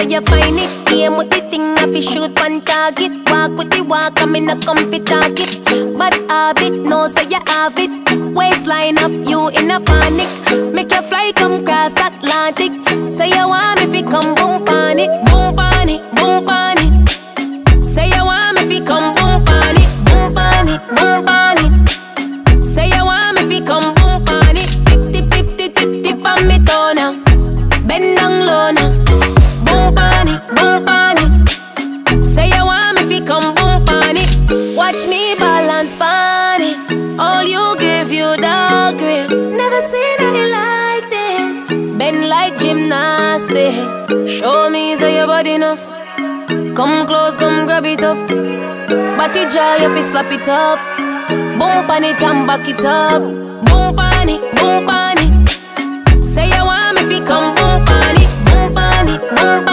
so you find it. Aim with the thing, I fi shoot one target. Walk with the walk, I'm in a comfy target. But habit, no, so you have it. Waistline of you in a panic. Make your fly come cross Atlantic. Say you want me fi come boom pan it. Boom pan it, boom pan it. Say you want me fi come boom pan it. Boom pan it, boom pan it. Say you want me fi come boom pan it. Tip, tip, tip, tip, tip, tip on me toe now. Bend down low now. Boom pan it, boom pan it. Say you want me fi come boom pan it. Watch me balance pan it. All you give you the grip. Never seen nothing like this. Bend like gymnastics. Show me so your body enough. Come close, come grab it up. Body jaw, you fi slap it up. Boom pan it and back it up. Boom pan it, boom pan it. Say you want me fi come boom pan it. Boom pan it, boom pan it.